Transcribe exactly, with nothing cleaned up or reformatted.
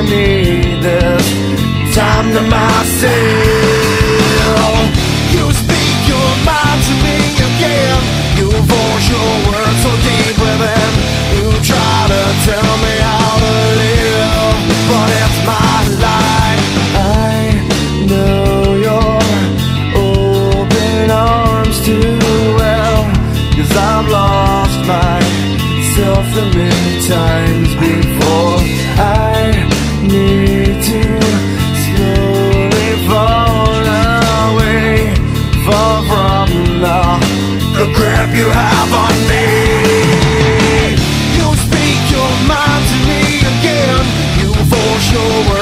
need this time to myself. You speak your mind to me again. You force your words so deep within. You try to tell me how to live, but it's my life. I know your open arms too well, 'cause I've lost myself so many times before. I need to slowly fall away, far from the, the grip you have on me. You speak your mind to me again. You force your words